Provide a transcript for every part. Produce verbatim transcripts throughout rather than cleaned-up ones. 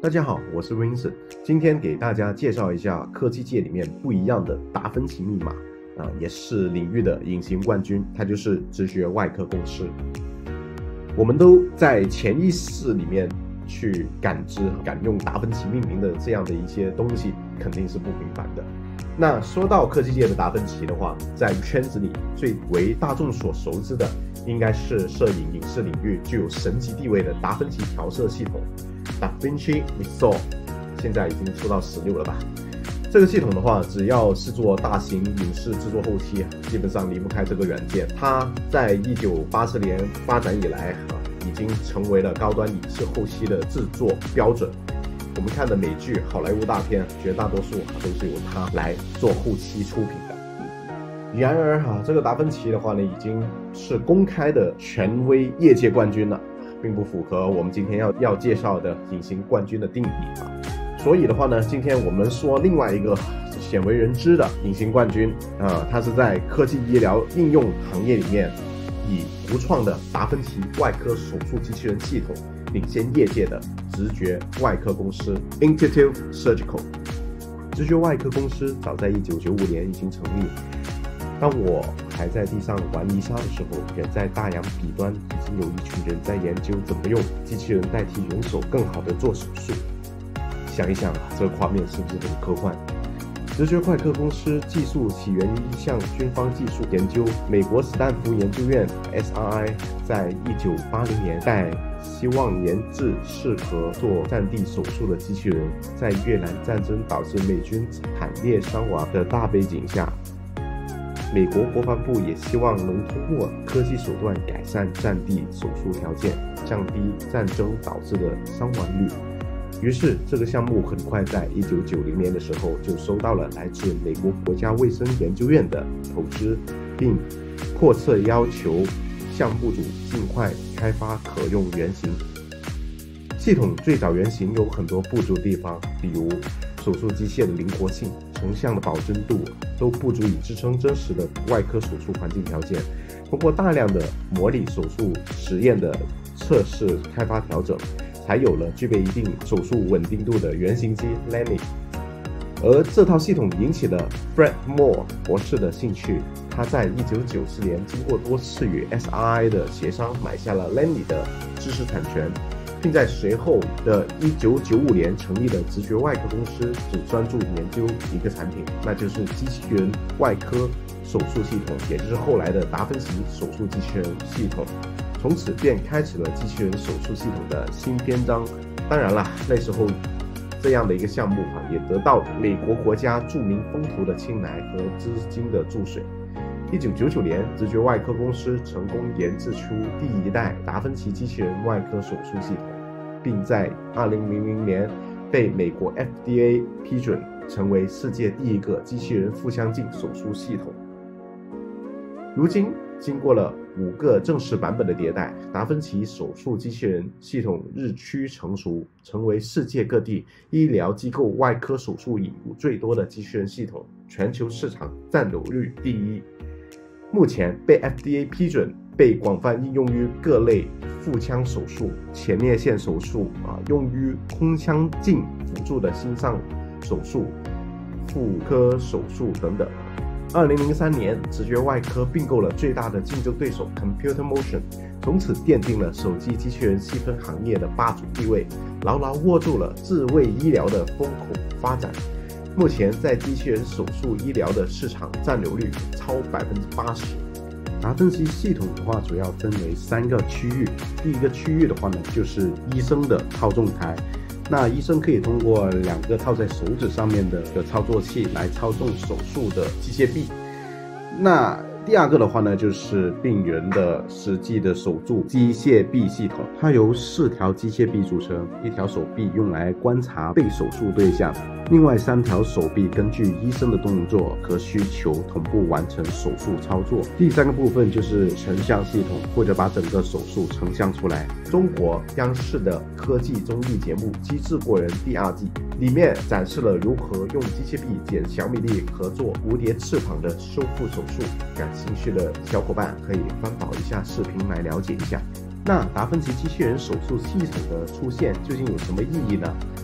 大家好，我是 Vincent， 今天给大家介绍一下科技界里面不一样的达芬奇密码啊，也是领域的隐形冠军，它就是直觉外科公司。我们都在潜意识里面去感知、敢用达芬奇命名的这样的一些东西，肯定是不平凡的。那说到科技界的达芬奇的话，在圈子里最为大众所熟知的，应该是摄影影视领域具有神级地位的达芬奇调色系统 DaVinci Resolve， 现在已经出到十六了吧。这个系统的话，只要是做大型影视制作后期，基本上离不开这个软件。它在一九八四年发展以来啊，已经成为了高端影视后期的制作标准。我们看的美剧、好莱坞大片，绝大多数都是由它来做后期出品的。然而哈、啊，这个达芬奇的话呢，已经是公开的权威业界冠军了，并不符合我们今天要要介绍的隐形冠军的定义啊。所以的话呢，今天我们说另外一个鲜为人知的隐形冠军啊，它是在科技医疗应用行业里面以独创的达芬奇外科手术机器人系统领先业界的直觉外科公司 Intuitive Surgical。 直觉外科公司早在一九九五年已经成立，当我还在地上玩泥沙的时候，远在大洋彼端已经有一群人在研究怎么用机器人代替人手更好的做手术。想一想啊，这个画面是不是很科幻？直觉外科公司技术起源于一项军方技术研究，美国斯坦福研究院 S R I 在一九八零年代希望研制适合做战地手术的机器人。在越南战争导致美军惨烈伤亡的大背景下，美国国防部也希望能通过科技手段改善战地手术条件，降低战争导致的伤亡率。于是这个项目很快在一九九零年的时候就收到了来自美国国家卫生研究院的投资，并迫切要求项目组尽快开发可用原型。系统最早原型有很多不足的地方，比如手术机械的灵活性、成像的保真度都不足以支撑真实的外科手术环境条件。通过大量的模拟手术实验的测试开发调整，才有了具备一定手术稳定度的原型机 Lenny。 而这套系统引起了 Fred Moore 博士的兴趣，他在一九九四年经过多次与 S R I 的协商，买下了 Lenny 的知识产权，并在随后的一九九五年成立了直觉外科公司，只专注研究一个产品，那就是机器人外科手术系统，也就是后来的达芬奇手术机器人系统。从此便开启了机器人手术系统的新篇章。当然了，那时候这样的一个项目啊，也得到美国国家著名风投的青睐和资金的注水。一九九九年，直觉外科公司成功研制出第一代达芬奇机器人外科手术系统，并在二零零零年被美国 F D A 批准，成为世界第一个机器人腹腔镜手术系统。如今经过了五个正式版本的迭代，达芬奇手术机器人系统日趋成熟，成为世界各地医疗机构外科手术引入最多的机器人系统，全球市场占有率第一。目前被 F D A 批准，被广泛应用于各类腹腔手术、前列腺手术啊，用于空腔镜辅助的心脏手术、妇科手术等等。二零零三年，直觉外科并购了最大的竞争对手 Computer Motion， 从此奠定了手机机器人细分行业的霸主地位，牢牢握住了智慧医疗的风口发展。目前在机器人手术医疗的市场占有率超百分之八十。达芬奇系统的话，主要分为三个区域。第一个区域的话呢，就是医生的操纵台。那医生可以通过两个套在手指上面的一个操作器来操纵手术的机械臂。那第二个的话呢，就是病人的实际的手术机械臂系统，它由四条机械臂组成，一条手臂用来观察被手术对象，另外三条手臂根据医生的动作和需求同步完成手术操作。第三个部分就是成像系统，或者把整个手术成像出来。中国央视的科技综艺节目《机智过人》第二季里面展示了如何用机械臂剪小米粒和做蝴蝶翅膀的修复手术，感兴趣的小伙伴可以翻找一下视频来了解一下。那达芬奇机器人手术系统的出现究竟有什么意义呢？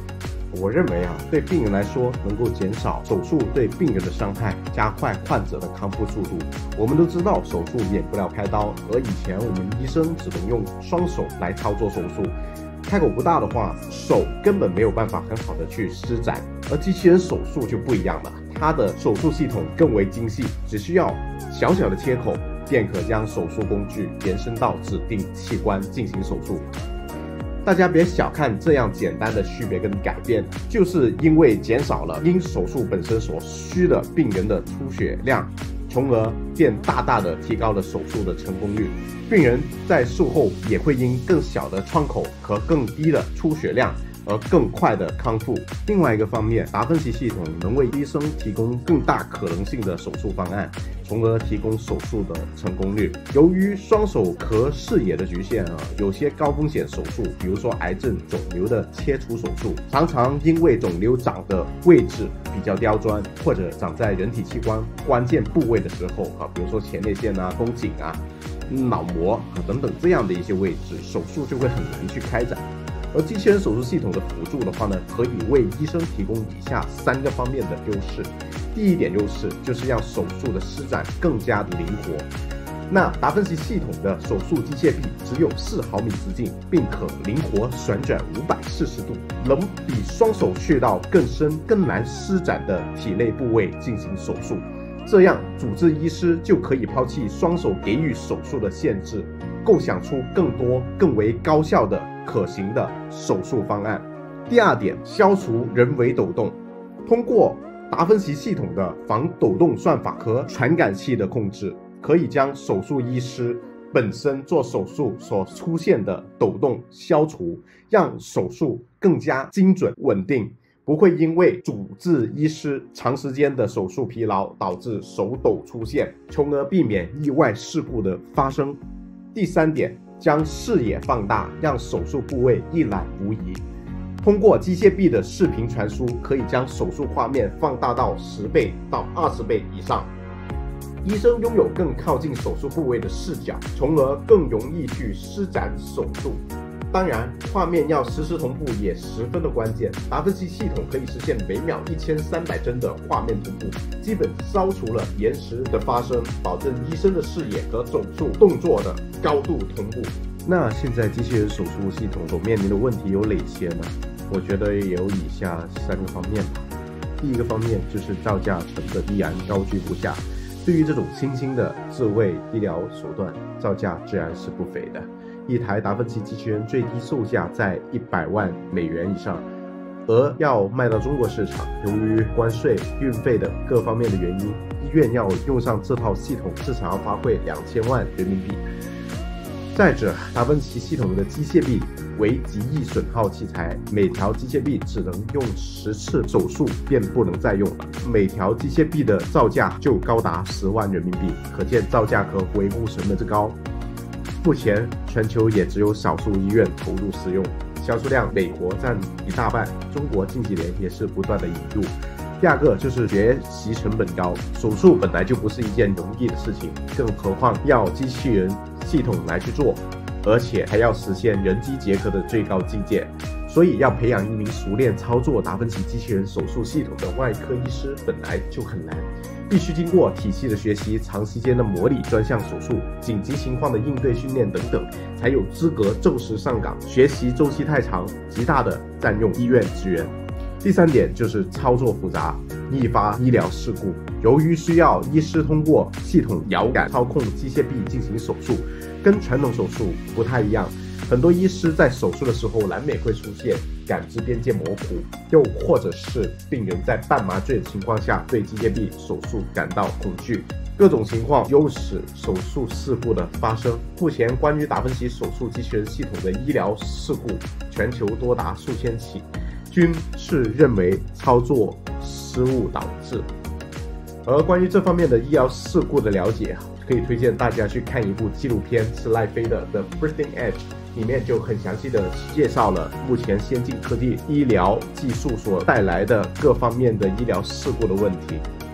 我认为啊，对病人来说能够减少手术对病人的伤害，加快患者的康复速度。我们都知道手术免不了开刀，而以前我们医生只能用双手来操作手术，开口不大的话，手根本没有办法很好的去施展。而机器人手术就不一样了，它的手术系统更为精细，只需要小小的切口，便可将手术工具延伸到指定器官进行手术。大家别小看这样简单的区别跟改变，就是因为减少了因手术本身所需的病人的出血量，从而便大大的提高了手术的成功率。病人在术后也会因更小的创口和更低的出血量而更快的康复。另外一个方面，达芬奇系统能为医生提供更大可能性的手术方案，从而提供手术的成功率。由于双手和视野的局限啊，有些高风险手术，比如说癌症、肿瘤的切除手术，常常因为肿瘤长的位置比较刁钻，或者长在人体器官关键部位的时候啊，比如说前列腺啊、宫颈啊、脑膜啊等等这样的一些位置，手术就会很难去开展。而机器人手术系统的辅助的话呢，可以为医生提供以下三个方面的优势。第一点优势就是让手术的施展更加的灵活。那达芬奇系统的手术机械臂只有四毫米直径，并可灵活旋转五百四十度，能比双手穴道更深、更难施展的体内部位进行手术。这样，主治医师就可以抛弃双手给予手术的限制，构想出更多、更为高效的可行的手术方案。第二点，消除人为抖动。通过达芬奇系统的防抖动算法和传感器的控制，可以将手术医师本身做手术所出现的抖动消除，让手术更加精准稳定，不会因为主治医师长时间的手术疲劳导致手抖出现，从而避免意外事故的发生。第三点，将视野放大，让手术部位一览无遗。通过机械臂的视频传输，可以将手术画面放大到十倍到二十倍以上，医生拥有更靠近手术部位的视角，从而更容易去施展手术。当然，画面要实时同步也十分的关键。达芬奇系统可以实现每秒一千三百帧的画面同步，基本消除了延时的发生，保证医生的视野和手术动作的高度同步。那现在机器人手术系统所面临的问题有哪些呢？我觉得也有以下三个方面吧。第一个方面就是造价成本依然高居不下。对于这种新兴的智慧医疗手段，造价自然是不菲的。一台达芬奇机器人最低售价在一百万美元以上，而要卖到中国市场，由于关税、运费等各方面的原因，医院要用上这套系统，至少要花费两千万人民币。再者，达芬奇系统的机械臂为极易损耗器材，每条机械臂只能用十次手术便不能再用了，每条机械臂的造价就高达十万人民币，可见造价和维护成本之高。目前全球也只有少数医院投入使用，销售量美国占一大半，中国近几年也是不断的引入。第二个就是学习成本高，手术本来就不是一件容易的事情，更何况要机器人系统来去做，而且还要实现人机结合的最高境界，所以要培养一名熟练操作达芬奇机器人手术系统的外科医师本来就很难，必须经过体系的学习、长时间的模拟专项手术、紧急情况的应对训练等等，才有资格正式上岗。学习周期太长，极大的占用医院资源。第三点就是操作复杂，易发医疗事故。由于需要医师通过系统遥感操控机械臂进行手术，跟传统手术不太一样，很多医师在手术的时候难免会出现感知边界模糊，又或者是病人在半麻醉的情况下对机械臂手术感到恐惧，各种情况诱使手术事故的发生。目前关于达芬奇手术机器人系统的医疗事故全球多达数千起，均是认为操作失误导致。而关于这方面的医疗事故的了解，可以推荐大家去看一部纪录片，是赖飞的 The Breathing Edge， 里面就很详细的介绍了目前先进科技医疗技术所带来的各方面的医疗事故的问题。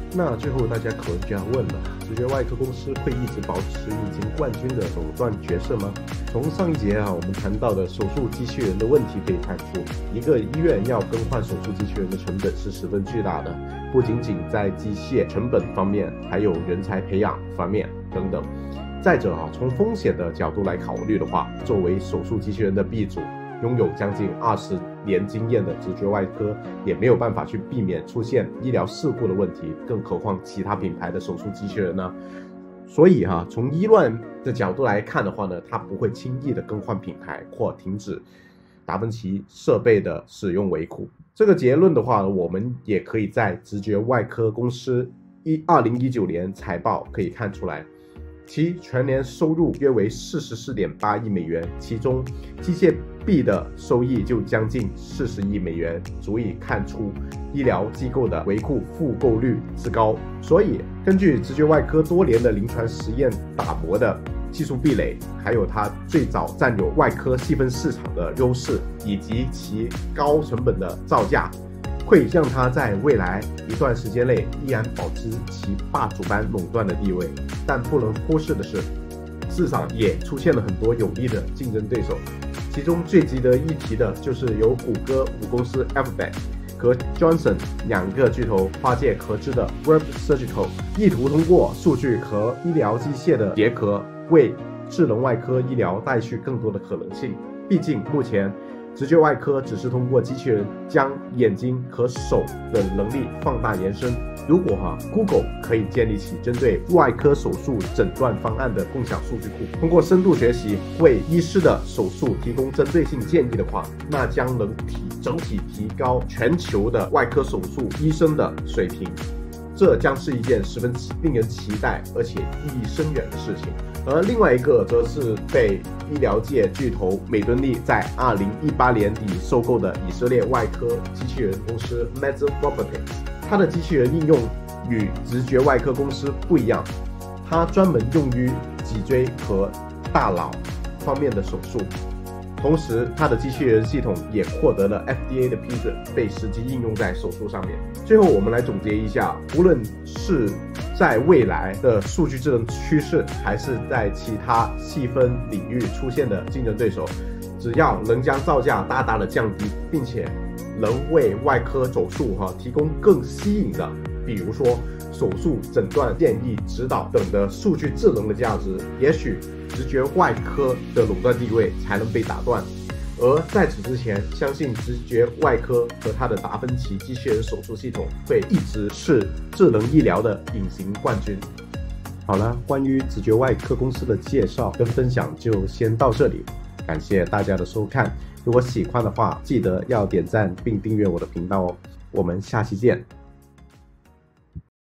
那最后大家可能就要问了，直觉外科公司会一直保持隐形冠军的垄断角色吗？从上一节啊我们谈到的手术机器人的问题可以看出，一个医院要更换手术机器人的成本是十分巨大的，不仅仅在机械成本方面，还有人才培养方面等等。再者啊，从风险的角度来考虑的话，作为手术机器人的鼻祖，拥有将近二十年经验的直觉外科也没有办法去避免出现医疗事故的问题，更何况其他品牌的手术机器人呢？所以哈、啊，从医院的角度来看的话呢，它不会轻易的更换品牌或停止达芬奇设备的使用维护。这个结论的话，我们也可以在直觉外科公司一二零一九年财报可以看出来。其全年收入约为 四十四点八亿美元，其中机械臂的收益就将近四十亿美元，足以看出医疗机构的维护复购率之高。所以根据直觉外科多年的临床实验打磨的技术壁垒，还有它最早占有外科细分市场的优势，以及其高成本的造价，会让它在未来一段时间内依然保持其霸主般垄断的地位。但不能忽视的是，市场也出现了很多有力的竞争对手，其中最值得一提的就是由谷歌母公司 Alphabet 和 Johnson 两个巨头跨界合资的 Verb Surgical， 意图通过数据和医疗机械的结合，为智能外科医疗带去更多的可能性。毕竟目前直觉外科只是通过机器人将眼睛和手的能力放大延伸。如果哈、啊、Google 可以建立起针对外科手术诊断方案的共享数据库，通过深度学习为医师的手术提供针对性建议的话，那将能提整体提高全球的外科手术医生的水平。这将是一件十分令人期待而且意义深远的事情。而另外一个则是被医疗界巨头美敦力在二零一八年底收购的以色列外科机器人公司 Mezzo Robotics。它的机器人应用与直觉外科公司不一样，它专门用于脊椎和大脑方面的手术。同时，它的机器人系统也获得了 F D A 的批准，被实际应用在手术上面。最后，我们来总结一下，无论是在未来的数据智能趋势，还是在其他细分领域出现的竞争对手，只要能将造价大大的降低，并且能为外科手术哈、啊、提供更吸引的，比如说手术诊断建议、指导等的数据智能的价值，也许直觉外科的垄断地位才能被打断。而在此之前，相信直觉外科和它的达芬奇机器人手术系统会一直是智能医疗的隐形冠军。好了，关于直觉外科公司的介绍跟分享就先到这里，感谢大家的收看。如果喜欢的话，记得要点赞并订阅我的频道哦。我们下期见。